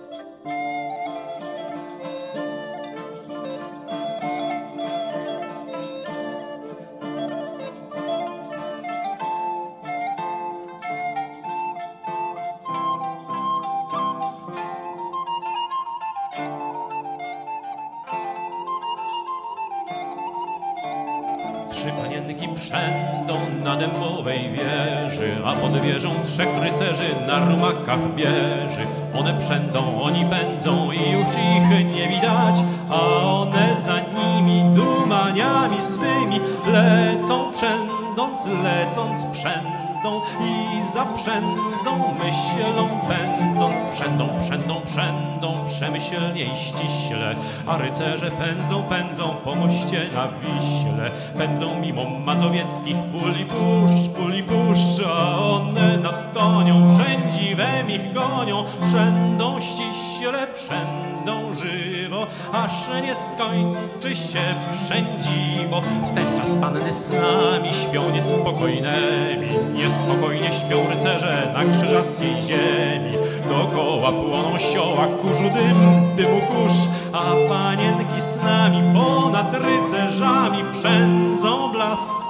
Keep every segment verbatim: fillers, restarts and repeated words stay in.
Trzy panienki przędą na dębowej wieży, a pod wieżą trzech rycerzy na rumakach bieży. One przędą, oni pędzą i już ich nie widać, a one za nimi dumaniami swymi lecą, przędąc, lecąc, przędą i zaprzędzą, myślą, pędząc, przędą, przędą, przędą, przemyślnie i ściśle, a rycerze pędzą, pędzą po moście na Wiśle, pędzą mimo mazowieckich pól i puszcz, pól i puszcz, a one nad Tonią przędziwem ich gonią, przędą ściśle, przędą żywo, aż nie skończy się przędziwo. W ten czas panny z nami śpią niespokojnymi, niespokojnie śpią rycerze na krzyżackiej ziemi. Dookoła płoną sioła, kurzu dym, dymu kurz, a panienki z nami ponad rycerzami przędzą blasku,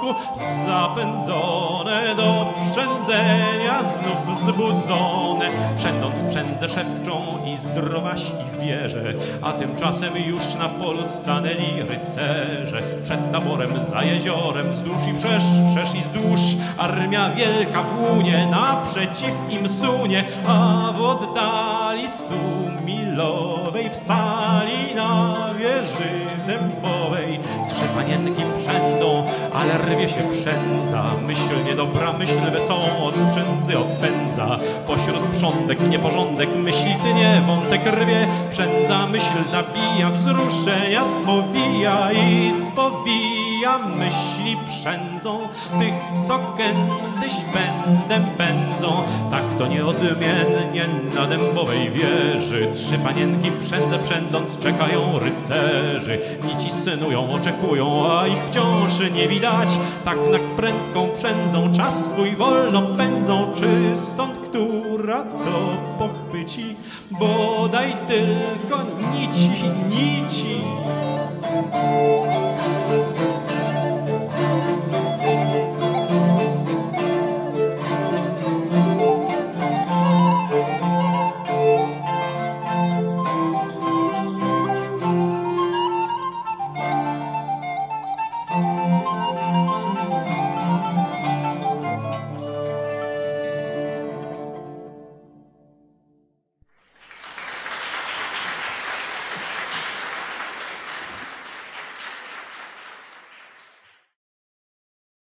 zapędzone do przędzenia, znów zbudzone. Przędąc przędze szepczą i zdrowaś ich wieże, a tymczasem już na polu stanęli rycerze. Przed taborem za jeziorem wzdłuż i wszerz, wszerz i wzdłuż, armia wielka płynie, naprzeciw im sunie, a w oddali stu milowej w sali na wieży dębowej trzy panienki przędą, ale rwie się przędza. Myśl niedobra, myśl wesołą od przędzy odpędza. Pośród prządek nieporządek myśli tnie, wątek rwie. Przędza myśl zabija, wzruszenia spowija i spowija. Myśli przędzą tych, co kiedyś pędem pędzą. Tak to nieodmiennie na dębowej wieży trzy panienki przędze przędąc czekają rycerzy. Nici synują, oczekują, a ich wciąż nie widać. Tak na prędką przędzą, czas swój wolno pędzą. Czy stąd która co pochwyci? Bodaj tylko nici, nici.